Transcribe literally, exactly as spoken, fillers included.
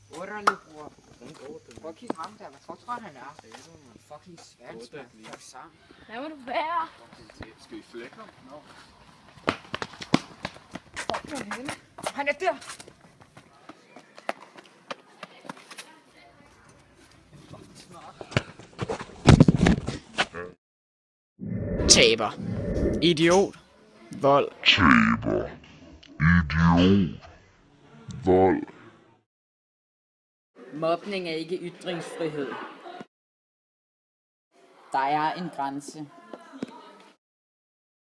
Underlig, bror. Prøv at kigge ham der. Hvad tror du, han er? Fucking svans, mand. Tak sammen. Hvad må du være? Skal vi flække ham? Nå. Fuck, hvor er henne? Han er der! Taber. Idiot. Vold. Taber. Idiot. Vold. Mobning er ikke ytringsfrihed. Der er en grænse.